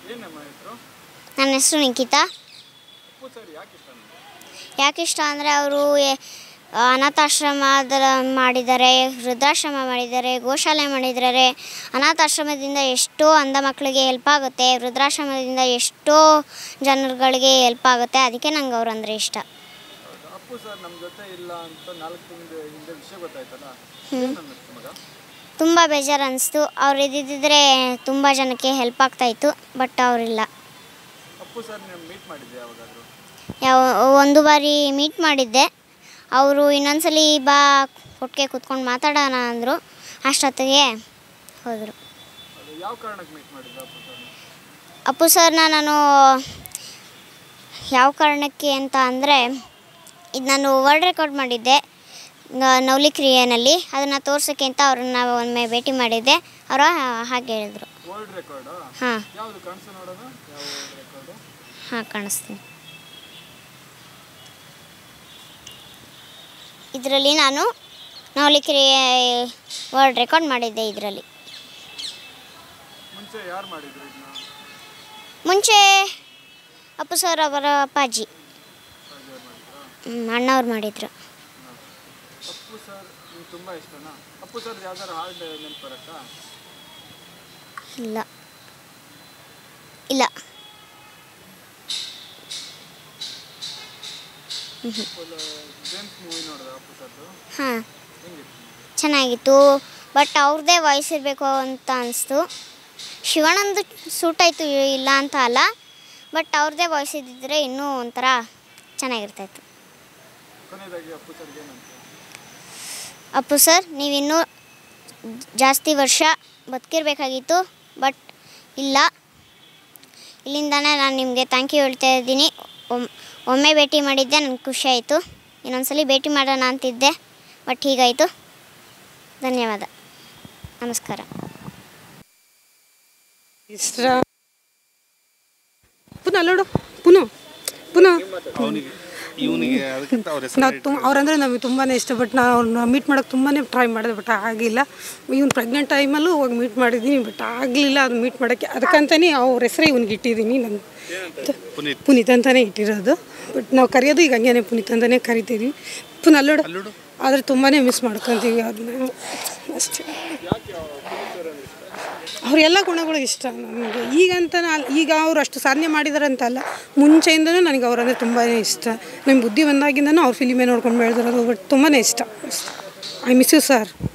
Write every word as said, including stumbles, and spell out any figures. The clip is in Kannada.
ನನ್ನ ಹೆಸರು ನಿಖಿತಾ. ಯಾಕೆ ಇಷ್ಟ ಅಂದರೆ ಅವರು ಅನಾಥಾಶ್ರಮ ಮಾಡಿದ್ದಾರೆ, ವೃದ್ಧಾಶ್ರಮ ಮಾಡಿದ್ದಾರೆ, ಗೋಶಾಲೆ ಮಾಡಿದ್ದಾರೆ. ಅನಾಥಾಶ್ರಮದಿಂದ ಎಷ್ಟೋ ಅಂಧ ಮಕ್ಕಳಿಗೆ ಹೆಲ್ಪ್ ಆಗುತ್ತೆ, ವೃದ್ಧಾಶ್ರಮದಿಂದ ಎಷ್ಟೋ ಜನರುಗಳಿಗೆ ಹೆಲ್ಪ್ ಆಗುತ್ತೆ. ಅದಕ್ಕೆ ನಂಗೆ ಅವ್ರು ಅಂದರೆ ಇಷ್ಟ. ತುಂಬ ಬೇಜಾರು ಅನಿಸ್ತು. ಅವ್ರು ಇದ್ದಿದ್ದರೆ ತುಂಬ ಜನಕ್ಕೆ ಹೆಲ್ಪ್ ಆಗ್ತಾಯಿತ್ತು, ಬಟ್ ಅವರಿಲ್ಲ. ಯಾವ ಒಂದು ಬಾರಿ ಮೀಟ್ ಮಾಡಿದ್ದೆ. ಅವರು ಇನ್ನೊಂದ್ಸಲಿ ಬಾ ಕೊಟ್ಟಿಗೆ ಕೂತ್ಕೊಂಡು ಮಾತಾಡೋಣ ಅಂದರು. ಅಷ್ಟೊತ್ತಿಗೆ ಹೋದರು. ಅಪ್ಪು ಸರ್ನ ನಾನು ಯಾವ ಕಾರಣಕ್ಕೆ ಅಂತ ಅಂದರೆ, ಇದು ನಾನು ವರ್ಲ್ಡ್ ರೆಕಾರ್ಡ್ ಮಾಡಿದ್ದೆ ನವಲಿ ಕ್ರಿಯೆನಲ್ಲಿ. ಅದನ್ನು ತೋರ್ಸೋಕ್ಕೆ ಅಂತ ಅವ್ರನ್ನ ಒಮ್ಮೆ ಭೇಟಿ ಮಾಡಿದ್ದೆ. ಅವರು ಹಾಗೆ ಹೇಳಿದರು. ಹಾಂ ಹಾಂ ಕಾಣಿಸ್ತೀನಿ. ಇದರಲ್ಲಿ ನಾನು ನವಲಿ ಕ್ರಿಯೆ ವರ್ಲ್ಡ್ ರೆಕಾರ್ಡ್ ಮಾಡಿದ್ದೆ. ಇದರಲ್ಲಿ ಮುಂಚೆ ಅಪ್ಪು ಸರ್ ಅವರ ಅಪ್ಪಾಜಿ ಅಣ್ಣವ್ರು ಮಾಡಿದ್ರು. ಇಲ್ಲ ಇಲ್ಲ ಹಾಂ ಚೆನ್ನಾಗಿತ್ತು, ಬಟ್ ಅವ್ರದ್ದೇ ವಾಯ್ಸ್ ಇರಬೇಕು ಅಂತ ಅನಿಸ್ತು. ಶಿವಣ್ಣಂದು ಸೂಟ್ ಆಯಿತು, ಇಲ್ಲ ಅಂತ ಅಲ್ಲ, ಬಟ್ ಅವ್ರದ್ದೇ ವಾಯ್ಸ್ ಇದ್ದಿದ್ರೆ ಇನ್ನೂ ಒಂಥರ ಚೆನ್ನಾಗಿರ್ತಾಯಿತ್ತು. ಅಪ್ಪು ಸರ್, ನೀವಿನ್ನೂ ಜಾಸ್ತಿ ವರ್ಷ ಬದುಕಿರಬೇಕಾಗಿತ್ತು, ಬಟ್ ಇಲ್ಲ. ಇಲ್ಲಿಂದನೇ ನಾನು ನಿಮಗೆ ಥ್ಯಾಂಕ್ ಯು ಹೇಳ್ತಾ ಇದ್ದೀನಿ. ಒಮ್ಮೆ ಭೇಟಿ ಮಾಡಿದ್ದೆ, ನನಗೆ ಖುಷಿ ಆಯಿತು. ಇನ್ನೊಂದ್ಸಲಿ ಭೇಟಿ ಮಾಡೋಣ ಅಂತಿದ್ದೆ, ಬಟ್ ಹೀಗಾಯಿತು. ಧನ್ಯವಾದ, ನಮಸ್ಕಾರ. ಇಷ್ಟ ಪುನಃ ನೋಡು ಪುನಃ ಪುನಃ ನಾವು ತುಂಬ ಅವ್ರಂದರೆ ನಮಗೆ ತುಂಬಾ ಇಷ್ಟ. ಬಟ್ ನಾನು ಅವ್ರನ್ನ ಮೀಟ್ ಮಾಡೋಕ್ಕೆ ತುಂಬಾ ಟ್ರೈ ಮಾಡಿದೆ, ಬಟ್ ಆಗಿಲ್ಲ. ಇವ್ನು ಪ್ರೆಗ್ನೆಂಟ್ ಟೈಮಲ್ಲೂ ಹೋಗಿ ಮೀಟ್ ಮಾಡಿದ್ದೀನಿ, ಬಟ್ ಆಗಲಿಲ್ಲ ಅದು ಮೀಟ್ ಮಾಡೋಕ್ಕೆ. ಅದಕ್ಕಂತಲೇ ಅವ್ರ ಹೆಸರೇ ಇವ್ನಿಗೆ ಇಟ್ಟಿದ್ದೀನಿ, ನನ್ನ ಪುನೀತ್ ಅಂತಲೇ ಇಟ್ಟಿರೋದು. ಬಟ್ ನಾವು ಕರೆಯೋದು ಈಗ ಹಂಗೇನೆ ಪುನೀತ್ ಅಂತಲೇ ಕರಿತೀವಿ. ಪುನಃ ಅಲ್ಲೋಡು, ಆದರೆ ತುಂಬಾ ಮಿಸ್ ಮಾಡ್ಕೊತೀವಿ ಅದನ್ನ ಅಷ್ಟೇ. ಅವರೆಲ್ಲ ಗುಣಗಳು ಇಷ್ಟ ನನಗೆ. ಈಗಂತ ಈಗ ಅವ್ರು ಅಷ್ಟು ಸಾಧನೆ ಮಾಡಿದಾರೆ ಅಂತಲ್ಲ, ಮುಂಚೆಯಿಂದನೂ ನನಗೆ ಅವರಂದರೆ ತುಂಬಾ ಇಷ್ಟ. ನಮ್ಮ ಬುದ್ಧಿ ಬಂದಾಗಿಂದನೂ ಅವ್ರ ಫಿಲಿಮೇ ನೋಡ್ಕೊಂಡು ಬೆಳೆದಿರೋದು, ಬಟ್ ತುಂಬಾ ಇಷ್ಟ. I miss you sir.